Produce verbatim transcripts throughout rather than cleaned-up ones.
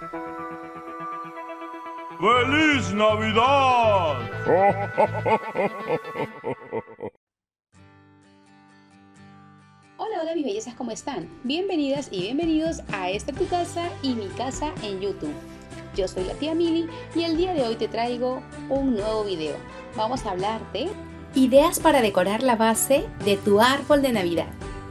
¡Feliz Navidad! Hola, hola mis bellezas, ¿cómo están? Bienvenidas y bienvenidos a esta tu casa y mi casa en YouTube. Yo soy la tía Mili y el día de hoy te traigo un nuevo video. Vamos a hablar de ideas para decorar la base de tu árbol de Navidad.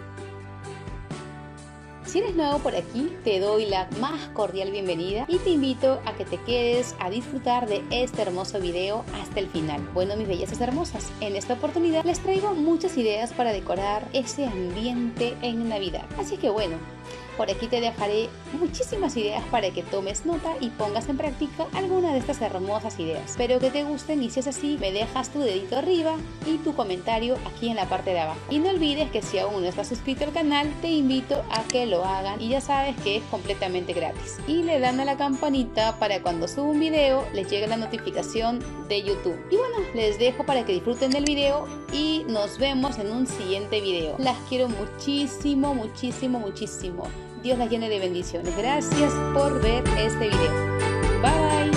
Si eres nuevo por aquí, te doy la más cordial bienvenida y te invito a que te quedes a disfrutar de este hermoso video hasta el final. Bueno, mis bellezas hermosas, en esta oportunidad les traigo muchas ideas para decorar ese ambiente en Navidad. Así que bueno, por aquí te dejaré muchísimas ideas para que tomes nota y pongas en práctica alguna de estas hermosas ideas. Espero que te gusten y si es así, me dejas tu dedito arriba y tu comentario aquí en la parte de abajo. Y no olvides que si aún no estás suscrito al canal, te invito a que lo hagan y ya sabes que es completamente gratis. Y le dan a la campanita para cuando suba un video les llegue la notificación de YouTube. Y bueno, les dejo para que disfruten del video y nos vemos en un siguiente video. Las quiero muchísimo, muchísimo, muchísimo. Dios las llene de bendiciones. Gracias por ver este video. Bye.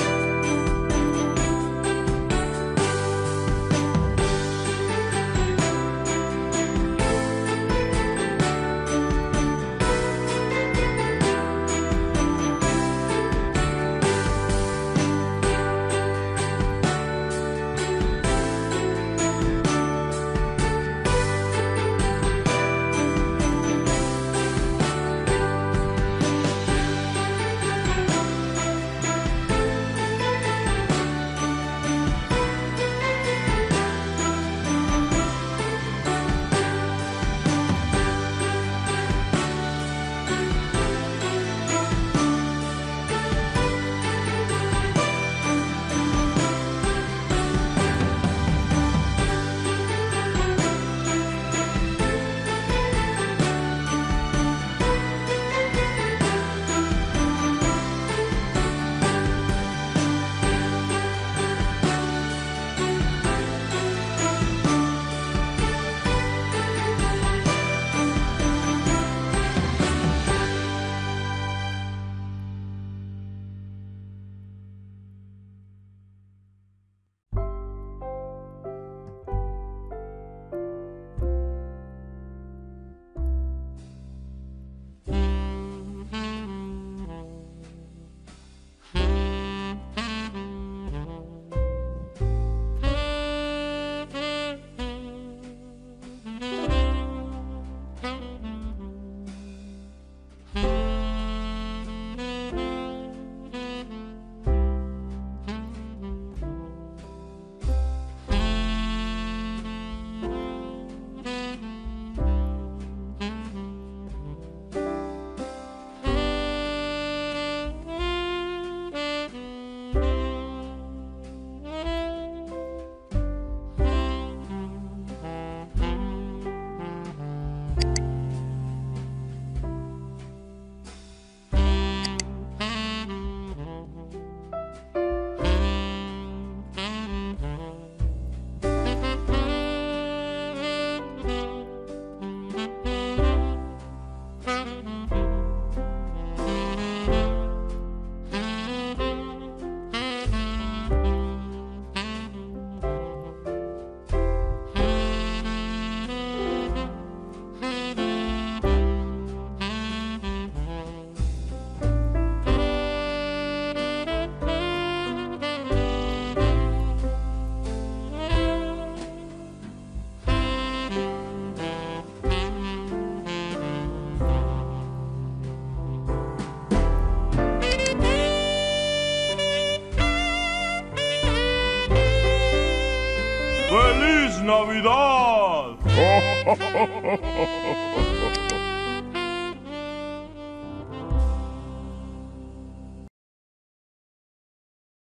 ¡Feliz Navidad!